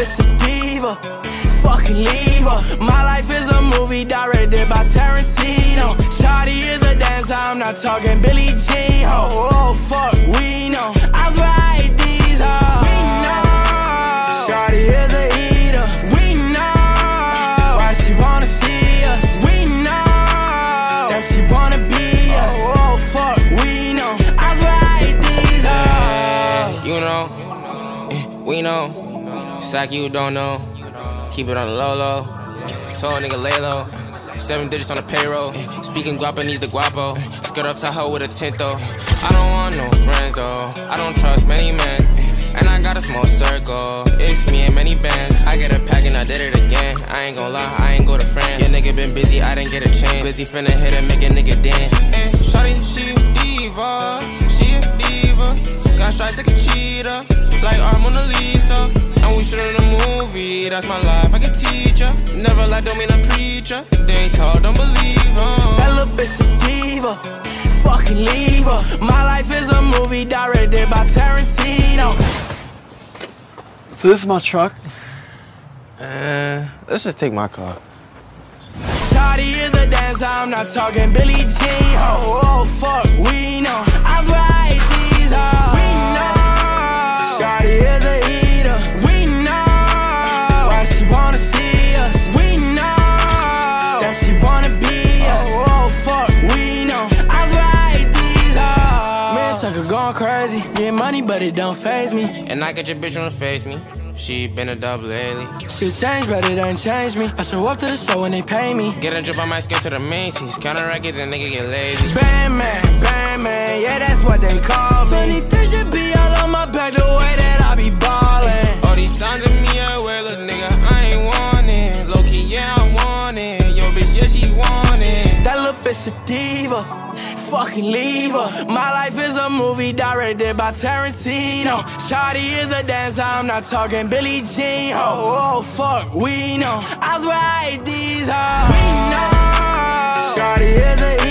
bitch a diva, fucking leave her. My life is a movie directed by Tarantino. Shawty is a dancer, I'm not talking Billie Jean. Oh, fuck, we know. I swear I hate these hoes. We know. Shawty is a eater. We know. Why she wanna see us? We know. That she wanna be us. Oh, fuck, we know. I swear I hate these hoes. You know, we know. It's like you don't know. Keep it on the low-low. Told nigga lay low. 7 digits on the payroll. Speaking Guapanese the guapo. Skirt up Tahoe with a tint though. I don't want no friends though. I don't trust many men. And I got a small circle. It's me and many bands. I get a pack and I did it again. I ain't gon' lie, I ain't go to France. Your nigga been busy, I didn't get a chance. Busy finna hit and make a nigga dance. Hey, shawty, she a diva. She a diva. Got stripes like a cheetah. Like our Mona Lisa. And we shoot in a movie, that's my life, I can teach ya. Never lie, don't mean a preacher. They talk, don't believe em. That little bitch a diva, fucking leave her. My life is a movie directed by Tarantino. So this is my truck. Let's just take my car. Shawty is a dancer, I'm not talking Billie Jean. Oh, fuck, we know. I swear I hate these hoes. We know. Shawty is a eater. We know. Why she wanna see us? We know. That she wanna be us. Oh, fuck, we know. I swear I hate these hoes. Man, sucker going crazy. Get money, but it don't faze me. And I get your bitch on the face me. She been a dub lately. Shit changed, but it ain't changed me. I show up to the show and they pay me. Get a drip, I might skip to the Macy's. Counter records and nigga get lazy. Bang man, yeah, that's what they call me. 23 should be all on my back the way that I be ballin'. All these signs of me, I wear, look nigga, I ain't want it. Low-key, yeah, I want it. Yo, bitch, yeah, she want it. That little bitch a diva, fucking leave her. My life is a movie directed by Tarantino. Shawty is a dancer, I'm not talking Billie Jean. Oh, fuck, we know. I swear I hate these hoes. We know. Shawty is a